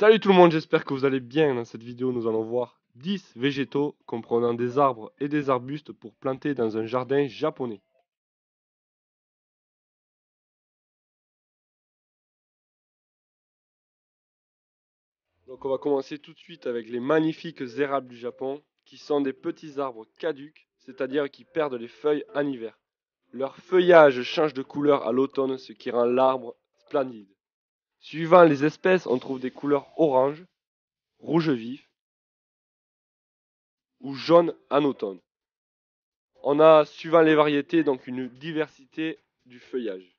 Salut tout le monde, j'espère que vous allez bien. Dans cette vidéo, nous allons voir 10 végétaux comprenant des arbres et des arbustes pour planter dans un jardin japonais. Donc on va commencer tout de suite avec les magnifiques érables du Japon, qui sont des petits arbres caducs, c'est-à-dire qui perdent les feuilles en hiver. Leur feuillage change de couleur à l'automne, ce qui rend l'arbre splendide. Suivant les espèces, on trouve des couleurs orange, rouge vif ou jaune en automne. On a, suivant les variétés, donc une diversité du feuillage.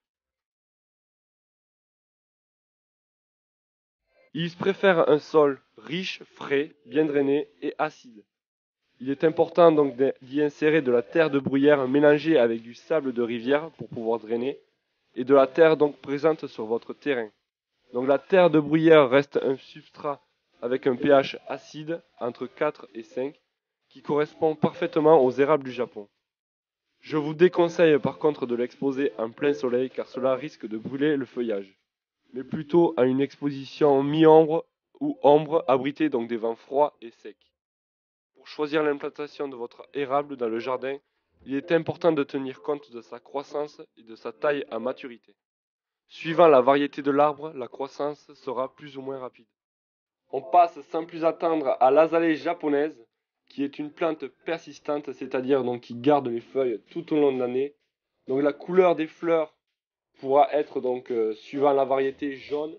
Ils préfèrent un sol riche, frais, bien drainé et acide. Il est important donc d'y insérer de la terre de bruyère mélangée avec du sable de rivière pour pouvoir drainer et de la terre donc présente sur votre terrain. Donc la terre de bruyère reste un substrat avec un pH acide entre 4 et 5 qui correspond parfaitement aux érables du Japon. Je vous déconseille par contre de l'exposer en plein soleil car cela risque de brûler le feuillage, mais plutôt à une exposition mi-ombre ou ombre abritée donc des vents froids et secs. Pour choisir l'implantation de votre érable dans le jardin, il est important de tenir compte de sa croissance et de sa taille à maturité. Suivant la variété de l'arbre, la croissance sera plus ou moins rapide. On passe sans plus attendre à l'azalée japonaise, qui est une plante persistante, c'est-à-dire donc qui garde les feuilles tout au long de l'année. Donc la couleur des fleurs pourra être donc suivant la variété jaune,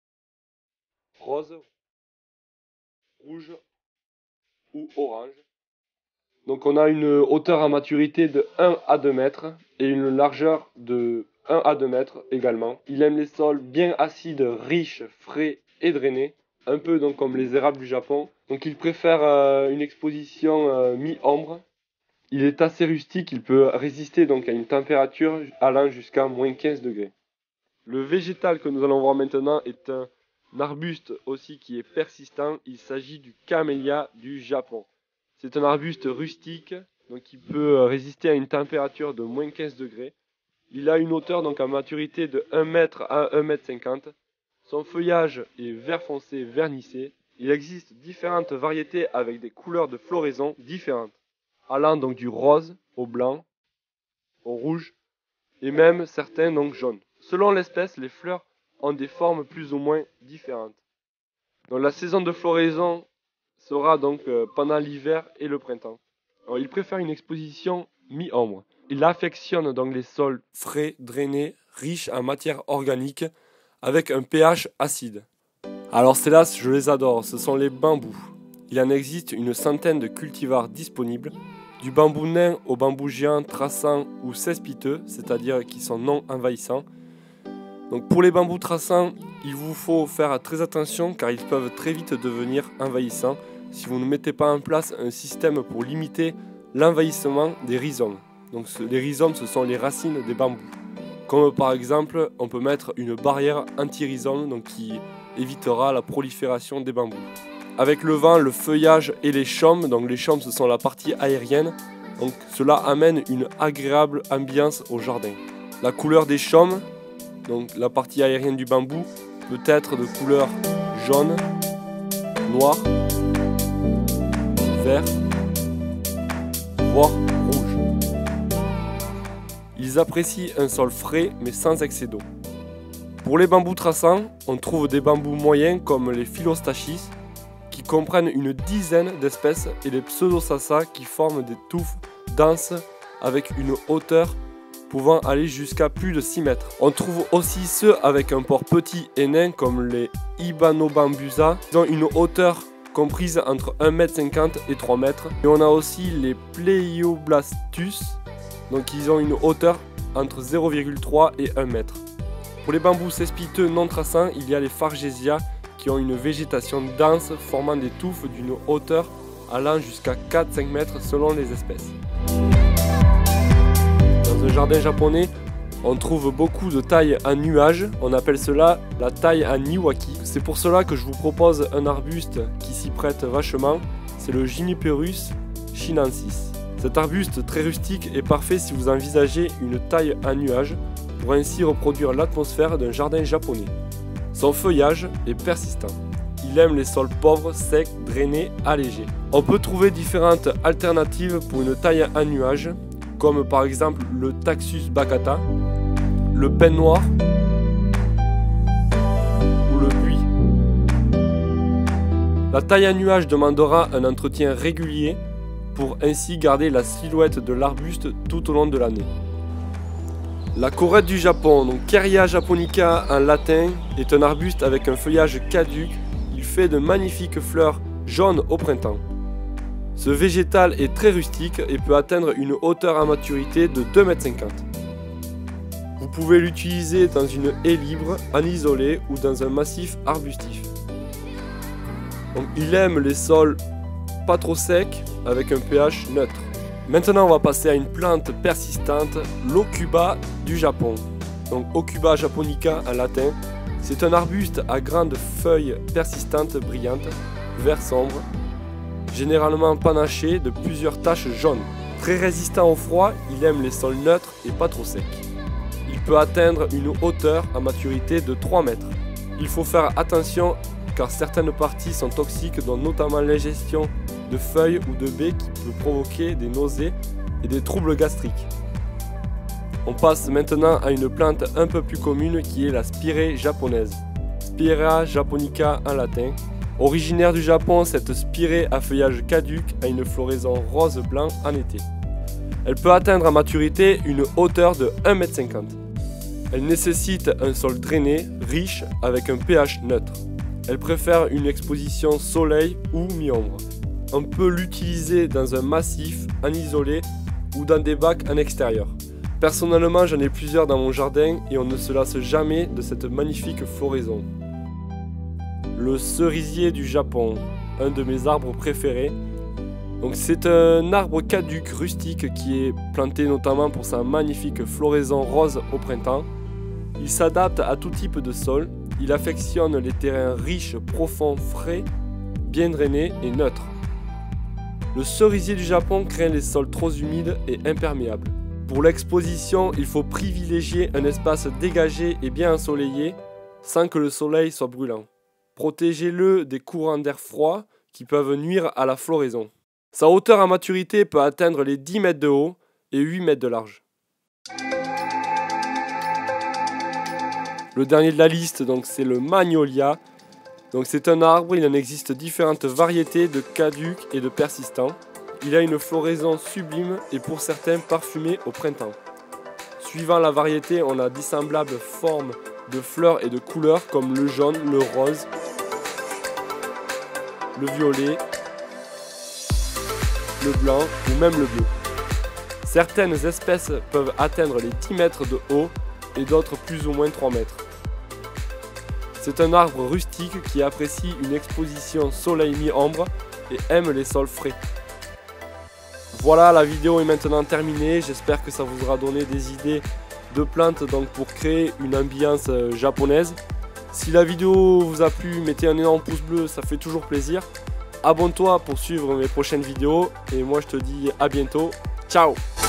rose, rouge ou orange. Donc on a une hauteur à maturité de 1 à 2 mètres et une largeur de 1 à 2 mètres également. Il aime les sols bien acides, riches, frais et drainés, un peu donc comme les érables du Japon. Donc il préfère une exposition mi-ombre. Il est assez rustique, il peut résister donc à une température allant jusqu'à moins 15 degrés. Le végétal que nous allons voir maintenant est un arbuste aussi qui est persistant. Il s'agit du camélia du Japon. C'est un arbuste rustique, donc qui peut résister à une température de moins 15 degrés. Il a une hauteur donc à maturité de 1 mètre à 1 mètre 50. Son feuillage est vert foncé vernissé. Il existe différentes variétés avec des couleurs de floraison différentes, allant donc du rose au blanc, au rouge, et même certains donc jaunes. Selon l'espèce, les fleurs ont des formes plus ou moins différentes. Donc la saison de floraison sera donc pendant l'hiver et le printemps. Alors, il préfère une exposition mi-ombre. Il affectionne donc les sols frais, drainés, riches en matière organique, avec un pH acide. Alors celles-là, je les adore, ce sont les bambous. Il en existe une centaine de cultivars disponibles, du bambou nain au bambou géant traçant ou cespiteux, c'est-à-dire qui sont non envahissants. Donc pour les bambous traçants, il vous faut faire très attention car ils peuvent très vite devenir envahissants si vous ne mettez pas en place un système pour limiter l'envahissement des rhizomes. Donc les rhizomes, ce sont les racines des bambous. Comme par exemple, on peut mettre une barrière anti-rhizome donc qui évitera la prolifération des bambous. Avec le vent, le feuillage et les chaumes, donc les chaumes ce sont la partie aérienne, donc cela amène une agréable ambiance au jardin. La couleur des chaumes, donc la partie aérienne du bambou, peut être de couleur jaune, noir, vert, voire rouge. Ils apprécient un sol frais mais sans excès d'eau. Pour les bambous traçants, on trouve des bambous moyens comme les Philostachys qui comprennent une dizaine d'espèces et les Pseudosassa qui forment des touffes denses avec une hauteur pouvant aller jusqu'à plus de 6 mètres. On trouve aussi ceux avec un port petit et nain comme les Ibanobambusa qui ont une hauteur comprise entre 1,50 m et 3 mètres. Et on a aussi les Pleioblastus, donc ils ont une hauteur entre 0,3 et 1 mètre. Pour les bambous cespiteux non traçants, il y a les Fargesia qui ont une végétation dense formant des touffes d'une hauteur allant jusqu'à 4-5 mètres selon les espèces. Dans un jardin japonais, on trouve beaucoup de tailles en nuage, on appelle cela la taille en niwaki. C'est pour cela que je vous propose un arbuste qui s'y prête vachement, c'est le Juniperus chinensis. Cet arbuste très rustique est parfait si vous envisagez une taille en nuage pour ainsi reproduire l'atmosphère d'un jardin japonais. Son feuillage est persistant. il aime les sols pauvres, secs, drainés, allégés. On peut trouver différentes alternatives pour une taille à nuage, comme par exemple le Taxus baccata, le pin noir ou le buis. La taille à nuage demandera un entretien régulier pour ainsi garder la silhouette de l'arbuste tout au long de l'année. La corette du Japon, donc Kerria japonica en latin, est un arbuste avec un feuillage caduc. Il fait de magnifiques fleurs jaunes au printemps. Ce végétal est très rustique et peut atteindre une hauteur à maturité de 2,50 m. Vous pouvez l'utiliser dans une haie libre, en isolé ou dans un massif arbustif. Donc, il aime les sols pas trop secs avec un pH neutre. Maintenant, on va passer à une plante persistante, l'Okuba du Japon. Donc Okuba japonica en latin, c'est un arbuste à grandes feuilles persistantes brillantes, vert sombre, généralement panaché de plusieurs taches jaunes. Très résistant au froid, il aime les sols neutres et pas trop secs. Il peut atteindre une hauteur à maturité de 3 mètres. Il faut faire attention car certaines parties sont toxiques, dont notamment l'ingestion de feuilles ou de baies qui peut provoquer des nausées et des troubles gastriques. On passe maintenant à une plante un peu plus commune qui est la spirée japonaise. Spirea japonica en latin. Originaire du Japon, cette spirée à feuillage caduc a une floraison rose-blanc en été. Elle peut atteindre à maturité une hauteur de 1,50 m. Elle nécessite un sol drainé, riche, avec un pH neutre. Elle préfère une exposition soleil ou mi-ombre. On peut l'utiliser dans un massif, en isolé ou dans des bacs en extérieur. Personnellement, j'en ai plusieurs dans mon jardin et on ne se lasse jamais de cette magnifique floraison. Le cerisier du Japon, un de mes arbres préférés. Donc c'est un arbre caduc rustique qui est planté notamment pour sa magnifique floraison rose au printemps. Il s'adapte à tout type de sol. Il affectionne les terrains riches, profonds, frais, bien drainés et neutres. Le cerisier du Japon craint les sols trop humides et imperméables. Pour l'exposition, il faut privilégier un espace dégagé et bien ensoleillé sans que le soleil soit brûlant. Protégez-le des courants d'air froid qui peuvent nuire à la floraison. Sa hauteur à maturité peut atteindre les 10 mètres de haut et 8 mètres de large. Le dernier de la liste, donc, c'est le Magnolia. Donc, c'est un arbre, il en existe différentes variétés de caducs et de persistants. Il a une floraison sublime et pour certains parfumée au printemps. Suivant la variété, on a d'assemblables formes de fleurs et de couleurs comme le jaune, le rose, le violet, le blanc ou même le bleu. Certaines espèces peuvent atteindre les 10 mètres de haut et d'autres plus ou moins 3 mètres. C'est un arbre rustique qui apprécie une exposition soleil mi-ombre et aime les sols frais. Voilà, la vidéo est maintenant terminée, j'espère que ça vous aura donné des idées de plantes donc, pour créer une ambiance japonaise. Si la vidéo vous a plu, mettez un énorme pouce bleu, ça fait toujours plaisir. Abonne-toi pour suivre mes prochaines vidéos et moi je te dis à bientôt, ciao!